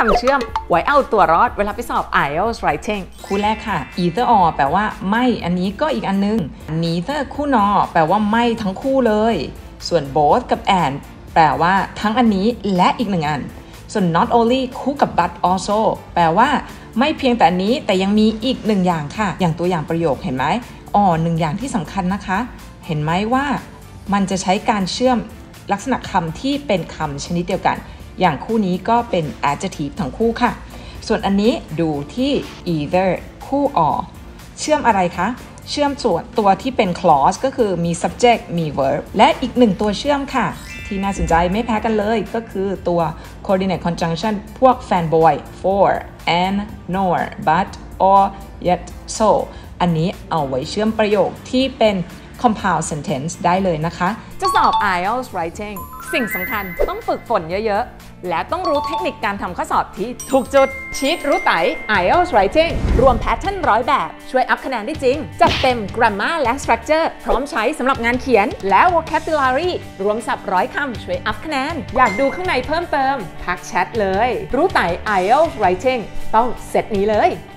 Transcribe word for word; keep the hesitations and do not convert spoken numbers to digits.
ำเชื่อมไว้เอาตัวรอดเวลาไปสอบ ไอ เอล ที เอส Writing คู่แรกค่ะ either or แปลว่าไม่อันนี้ก็อีกอันนึง neither คู่นอแปลว่าไม่ทั้งคู่เลยส่วน both กับ and แปลว่าทั้งอันนี้และอีกหนึ่งอันส่วน not only คู่กับ but also แปลว่าไม่เพียงแต่นี้แต่ยังมีอีกหนึ่งอย่างค่ะอย่างตัวอย่างประโยคเห็นไหมอ๋อหนึ่งอย่างที่สำคัญนะคะเห็นไหมว่ามันจะใช้การเชื่อมลักษณะคำที่เป็นคำชนิดเดียวกันอย่างคู่นี้ก็เป็น adjective ทั้งคู่ค่ะส่วนอันนี้ดูที่ either คู่ or เชื่อมอะไรคะเชื่อมส่วนตัวที่เป็น clause ก็คือมี subject มี verb และอีกหนึ่งตัวเชื่อมค่ะที่น่าสนใจไม่แพ้กันเลยก็คือตัว coordinate conjunction พวก fanboy for and nor but or yet so อันนี้เอาไว้เชื่อมประโยคที่เป็น compound sentence ได้เลยนะคะจะสอบ ไอ เอล ที เอส Writing สิ่งสำคัญต้องฝึกฝนเยอะๆและต้องรู้เทคนิคการทำข้อสอบที่ถูกจุดชีทรู้ไต ไอ เอล ที เอส Writing รวมแพทเทิร์นร้อยแบบช่วยอัพคะแนนได้จริงจัดเต็ม grammar และ structure พร้อมใช้สำหรับงานเขียนและ vocabulary รวมศัพท์ร้อยคำช่วยอัพคะแนนอยากดูข้างในเพิ่มเติมทักแชทเลยรู้ไต ไอ เอล ที เอส Writing ต้องเซตนี้เลย